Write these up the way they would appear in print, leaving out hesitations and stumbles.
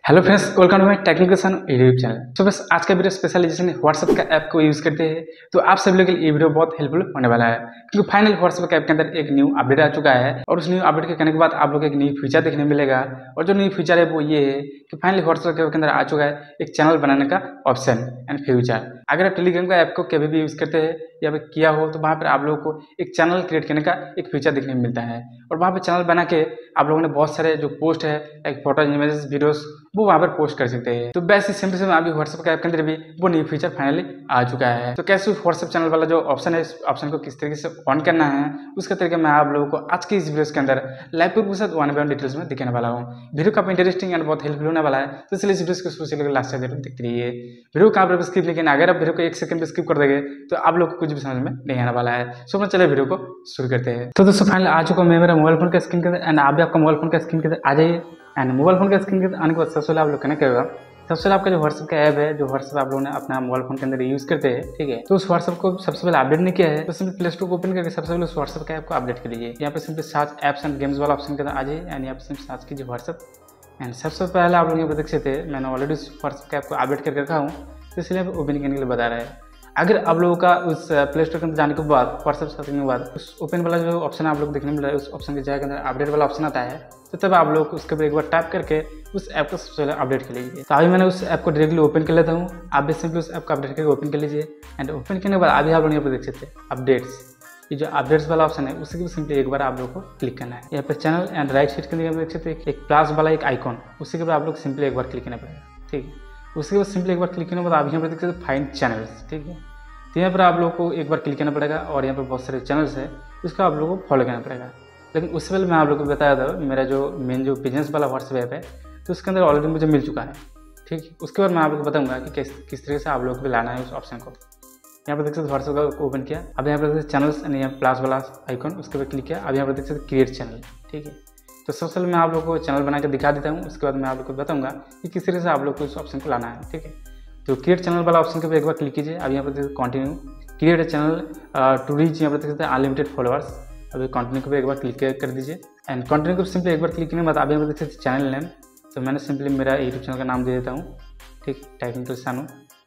Hello friends, welcome to my technical YouTube channel. तो बस आज का वीडियो स्पेशलाइजेशन व्हाट्सएप का ऐप को यूज़ करते हैं, तो आप सभी लोगों के लिए ये वीडियो बहुत हेल्पफुल होने वाला है, क्योंकि फाइनल व्हाट्सएप ऐप के अंदर एक न्यू अपडेट आ चुका है और उस न्यू अपडेट के करने के बाद आप लोग एक न्यू फीचर देखने मिलेगा। और जो न्यू फीचर है वो ये है कि फाइनली व्हाट्सएप ऐप के अंदर आ चुका है एक चैनल बनाने का ऑप्शन एंड फ्यूचर। अगर आप टेलीग्राम का ऐप को कभी भी यूज़ करते हैं या फिर किया हो तो वहाँ पर आप लोगों को एक चैनल क्रिएट करने का एक फीचर देखने को मिलता है और वहाँ पर चैनल बना के आप लोगों ने बहुत सारे जो पोस्ट है एक फोटो इमेजेस वीडियोस वो वहाँ पर पोस्ट कर सकते हैं। तो वैसे सिंपल से अभी व्हाट्सएप के ऐप के अंदर भी वो न्यू फीचर फाइनली आ चुका है। तो कैसे व्हाट्सएप चैनल वाला जो ऑप्शन है इस ऑप्शन को किस तरीके से ऑन करना है उसका तरीका मैं आप लोगों को आज की इस वीडियो के अंदर लाइव प्रूफ के साथ वन बाय वन डिटेल्स में दिखाने वाला हूँ। वीडियो काफी इंटरेस्टिंग एंड बहुत हेल्पफुल होने वाला है, तो इसलिए इस वीडियो को शुरू से लेकर लास्ट तक जरूर देखते रहिए। वीडियो कहाँ पर स्किप, लेकिन अगर आप वीडियो को 1 सेकंड पे स्किप कर देंगे तो आप लोग को कुछ भी समझ में नहीं आने वाला है। सो चलिए वीडियो को शुरू करते हैं। तो दोस्तों फाइनली आ चुका मैं मेरा मोबाइल फोन का स्क्रीन के अंदर एंड आप भी आपका मोबाइल फोन का स्क्रीन के अंदर आ जाइए। एंड मोबाइल फोन का स्क्रीन के अंदर आने के बाद सबसे पहले आप लोग कनेक्ट करेगा। सबसे पहले आपका जो व्हाट्सएप का ऐप है, जो व्हाट्सएप आप लोगों ने अपना मोबाइल फोन के अंदर यूज़ करते हैं, ठीक है, तो उस व्हाट्सएप को सबसे पहले अपडेट नहीं किया है तो सिंपली प्ले स्टोर को ओपन करके सबसे पहले उस व्हाट्सएप का ऐप को अपडेट कर लीजिए। यहाँ पे simply search apps and games वाला ऑप्शन के अंदर आ जाइए एंड यहाँ पे सिंपली सर्च कीजिए व्हाट्सएप। एंड सबसे पहले आप लोग यहाँ पर देख सकते हैं मैंने ऑलरेडी उस व्हाट्सएप का ऐप को अपडेट करके रखा हूँ, तो इसलिए ओपन करने के लिए बता रहा है। अगर आप लोगों का उस प्ले स्टोर के अंदर जाने के बाद व्हाट्सएप सर्च करने के बाद उस ओपन वाला जो ऑप्शन आप लोग देखने मिल रहा है उस ऑप्शन की जगह के अंदर अपडेट वाला ऑप्शन आता है, तो तब आप लोग उसके ऊपर एक बार टैप करके उस ऐप को सबसे पहले अपडेट कर लीजिए। तो अभी मैंने उस ऐप को डायरेक्टली ओपन कर लेता हूँ, आप भी सिंपली उस ऐप को अपडेट करके ओपन कर लीजिए। एंड ओपन करने के बाद अभी आप लोग यहाँ पर देख सकते हैं अपडेट्स, ये जो अपडेट्स वाला ऑप्शन है उसी को सिंपली एक बार आप लोग को क्लिक करना है। यहाँ पर चैनल एंड राइट साइड के लिए देख सकते हैं एक प्लस वाला एक आइकॉन, उसी के ऊपर आप लोग सिंपली एक बार क्लिक करना पड़ेगा, ठीक है। उसके बाद सिंपली एक बार क्लिक करने के बाद आप यहाँ पर देख सकते हैं फाइंड चैनल्स, ठीक है। तो यहाँ पर आप लोग को एक बार क्लिक करना पड़ेगा और यहाँ पर बहुत सारे चैनल्स है उसको आप लोगों को फॉलो करना पड़ेगा। लेकिन उससे पहले मैं आप लोग को बताया था मेरा जो मेन जो बिजनेस वाला व्हाट्सएप ऐप है तो उसके अंदर ऑलरेडी मुझे मिल चुका है, ठीक है। उसके बाद मैं आप लोग को बताऊंगा कि किस तरीके से आप लोग को लाना है उस ऑप्शन को। यहाँ पर देख सकते व्हाट्सएप का ओपन किया, अब यहाँ पर देख सकते चैनल्स एंड यहाँ प्लस वाला आइकॉन उसके ऊपर क्लिक किया, अब यहाँ पर देख सकते क्रिएट चैनल, ठीक है। तो सबसे पहले मैं आप लोग को चैनल बना के दिखा देता हूँ, उसके बाद मैं आप लोग को बताऊंगा कि किस तरीके से आप लोग को इस ऑप्शन को लाना है, ठीक है। तो क्रिएट चैनल वाला ऑप्शन के ऊपर एक बार क्लिक कीजिए। अब यहाँ पर देखिए continue create channel to reach, यहाँ पर देख सकते हैं अनलिमिटेड फॉलोअर्स। अभी कंटिन्यू के ऊपर एक बार क्लिक कर दीजिए एंड कंटिन्यू को सिंपली एक बार क्लिक करने के बाद आप यहाँ पर देख सकते चैनल नेम, तो मैंने सिंपली मेरा यूट्यूब चैनल का नाम दे देता हूँ, ठीक, टेक्निकल सानू।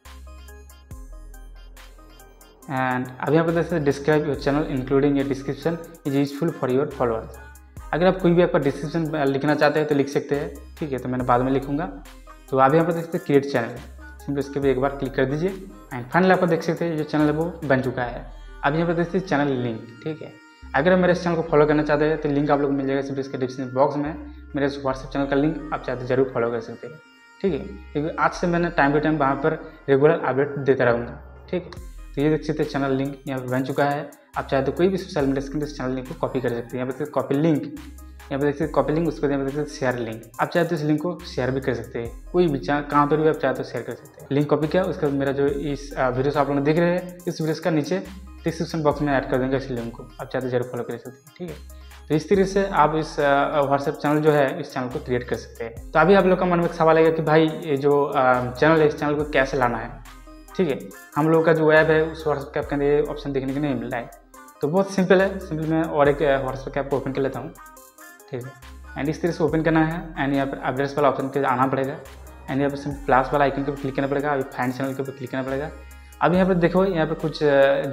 एंड अब यहाँ पर देख सकते describe your channel including your description is useful for your followers. अगर आप कोई भी आपका डिस्क्रिप्शन लिखना चाहते हैं तो लिख सकते हैं, ठीक है, तो मैंने बाद में लिखूंगा। तो आप यहाँ पर देख सकते हैं क्रिएट चैनल, सिंपली इसके भी एक बार क्लिक कर दीजिए एंड फाइनली आप देख सकते हैं जो चैनल है वो बन चुका है। अब यहाँ पर देख सकते हैं चैनल लिंक, ठीक है। अगर आप मेरे इस चैनल को फॉलो करना चाहते हैं तो लिंक आप लोग मिल जाएगा सिंपली इसके डिस्क्रिप्शन बॉक्स में, मेरे इस व्हाट्सएप चैनल का लिंक आप चाहते जरूर फॉलो कर सकते हैं, ठीक है, क्योंकि आज से मैंने टाइम टू टाइम वहाँ पर रेगुलर अपडेट देता रहूँगा, ठीक है। तो ये देख सकते हैं चैनल लिंक यहाँ पर बन चुका है। आप चाहे तो कोई भी सोशल मीडिया के अंदर चैनल लिंक को कॉपी कर सकते हैं। यहाँ पर कॉपी लिंक, यहाँ पर देखते हैं कॉपी लिंक, उसके बाद यहाँ पर देखते हैं शेयर लिंक। आप चाहे तो इस लिंक को शेयर भी कर सकते हैं, कोई भी कहाँ पर भी आप चाहे तो शेयर कर सकते हैं। लिंक कॉपी किया, उसके बाद मेरा जो इस वीडियो से आप लोग देख रहे हैं इस वीडियो का नीचे डिस्क्रिप्शन बॉक्स में ऐड कर देंगे इस लिंक को, आप चाहे तो जरूर फॉलो कर सकते हैं, ठीक है। तो इस तरीके से आप इस व्हाट्सएप चैनल जो है इस चैनल को क्रिएट कर सकते हैं। तो अभी आप लोग का मन में एक सवाल आएगा कि भाई ये जो चैनल है इस चैनल को कैसे लाना है, ठीक है। हम लोग का जो ऐप है उस व्हाट्सएप ऐप के अंदर ये ऑप्शन देखने को नहीं मिल रहा है, तो बहुत सिंपल है। सिंपल मैं और एक व्हाट्सएप ऐप को ओपन कर लेता हूँ, ठीक है। एंड इस तरह से ओपन करना है एंड यहाँ पर अपडेट्स वाला ऑप्शन पे आना पड़ेगा एंड यहाँ पर प्लस वाला आइकन के ऊपर क्लिक करना पड़ेगा। अभी फाइंड चैनल के ऊपर क्लिक करना पड़ेगा। अब यहाँ पर देखो यहाँ पर कुछ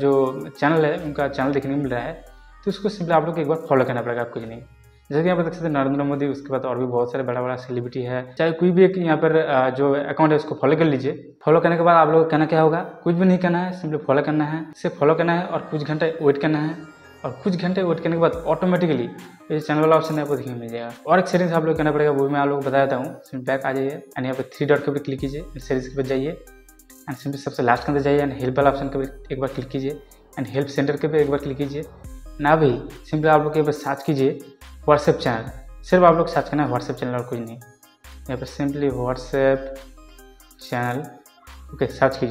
जो चैनल है उनका चैनल देखने को मिल रहा है, तो उसको सिंपली आप लोग को एक बार फॉलो करना पड़ेगा, कुछ नहीं। जैसे कि यहाँ पर देख सकते हैं नरेंद्र मोदी, उसके बाद और भी बहुत सारे बड़ा बड़ा सेलिब्रिटी है, चाहे कोई भी एक यहाँ पर जो अकाउंट है उसको फॉलो कर लीजिए। फॉलो करने के बाद आप लोगों को कहना क्या होगा, कुछ भी नहीं करना है, सिंपली फॉलो करना है, सिर्फ फॉलो करना है और कुछ घंटे वेट करना है। और कुछ घंटे वेट करने के बाद ऑटोमेटिकली ये चैनल वाला ऑप्शन आपको देखने मिल जाएगा। और एक सेटिंग्स आप लोग करना पड़ेगा, वो मैं आप लोग बता देता हूँ। सिंपली बैक आ जाइए एंड यहाँ पर 3 डॉट के ऊपर क्लिक कीजिए, सेटिंग्स के ऊपर जाइए एंड सिंपली सबसे लास्ट के अंदर जाइए एंड हेल्प वाला ऑप्शन के ऊपर एक बार क्लिक कीजिए एंड हेल्प सेंटर के ऊपर एक बार क्लिक कीजिए। ना भी सिंपली आप लोग के ऊपर सर्च कीजिए व्हाट्सएप चैनल, सिर्फ आप लोग सर्च करना है व्हाट्सएप चैनल और कुछ नहीं। यहाँ पर simply WhatsApp channel okay search कीजिए।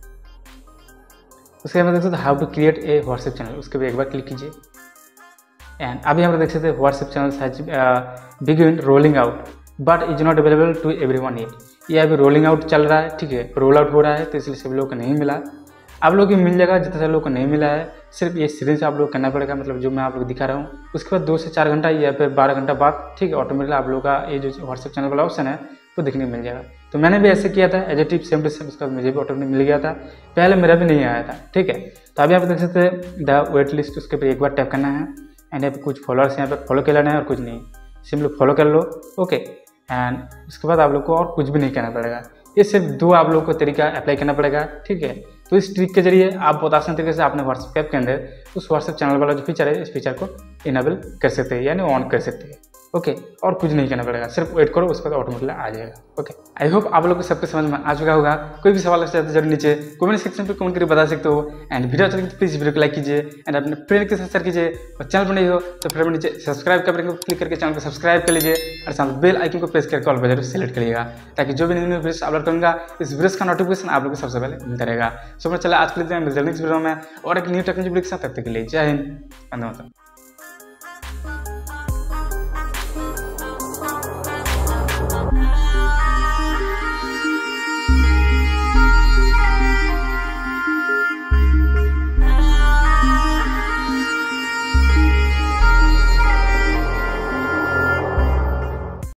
उसके बाद देख सकते how to create a WhatsApp channel, उसके ऊपर एक बार क्लिक कीजिए एंड अभी यहाँ पर देख सकते हैं WhatsApp channel has begin rolling out but is not available to everyone yet. ये अभी रोलिंग आउट चल रहा है, ठीक है, रोल आउट हो रहा है, तो इसलिए सभी लोगों को नहीं मिला। आप लोग को मिल जाएगा, जितने सारे लोगों को नहीं मिला है सिर्फ ये सीरीज आप लोग करना पड़ेगा, मतलब जो मैं आप लोग दिखा रहा हूँ। उसके बाद 2 से 4 घंटा या फिर 12 घंटा बाद, ठीक है, ऑटोमेटिकली आप लोग का ये जो व्हाट्सएप चैनल वाला ऑप्शन है वो देखने को मिल जाएगा। तो मैंने भी ऐसे किया था as a tip, same to same उसका मुझे भी ऑटोमेटिक मिल गया था। पहले मेरा भी नहीं आया था, ठीक है। तो अभी आप देख सकते हैं द वेट लिस्ट, उसके ऊपर एक बार टैप करना है एंड यहाँ पे कुछ फॉलोअर्स यहाँ पे फॉलो कर लेना है और कुछ नहीं, सिंपली फॉलो कर लो, ओके। एंड उसके बाद आप लोग को और कुछ भी नहीं करना पड़ेगा, ये सिर्फ 2 आप लोगों को तरीका अप्लाई करना पड़ेगा, ठीक है। तो इस ट्रिक के जरिए आप बहुत आसान तरीके से अपने व्हाट्सएप ऐप के अंदर उस व्हाट्सएप चैनल वाला जो फीचर है, इस फीचर को इनेबल कर सकते हैं, यानी ऑन कर सकते हैं, ओके। और कुछ नहीं करना पड़ेगा, सिर्फ वेट करो, उसके बाद ऑटोमेटिकली आ जाएगा, ओके। आई होप आप लोग को सबके समझ में आ चुका होगा। कोई भी सवाल है जरूर नीचे कमेंट सेक्शन पे कमेंट करके बता सकते हो। एंड वीडियो अच्छा लगे तो प्लीज वीडियो को लाइक कीजिए एंड अपने फ्रेंड के साथ शेयर कीजिए। और चैनल पर नहीं हो तो फिर नीचे सब्सक्राइब का बटन को क्लिक करके चैनल को सब्सक्राइब कर लीजिए और साथ बेल आइकन को प्रेस करके ऑल पर जरूर सेलेक्ट करिएगा, ताकि जो भी न्यू वीडियोस अपलोड करूँगा इस वीडियोस का नोटिफिकेशन आप लोग को सबसे पहले मिलता रहेगा। सो चला आज के लिए नेक्स्ट वीडियो में और एक न्यू टेक्नोलॉजी वीडियो के साथ, तब तक के लिए जय हिंद, वंदे मातरम।